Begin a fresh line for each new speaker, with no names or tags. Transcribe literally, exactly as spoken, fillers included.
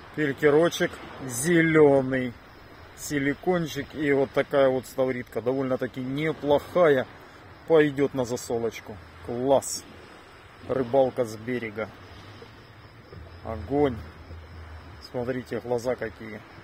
Перкерочек зеленый, силикончик и вот такая вот ставритка, довольно-таки неплохая, пойдет на засолочку. Класс! Рыбалка с берега. Огонь! Смотрите, глаза какие.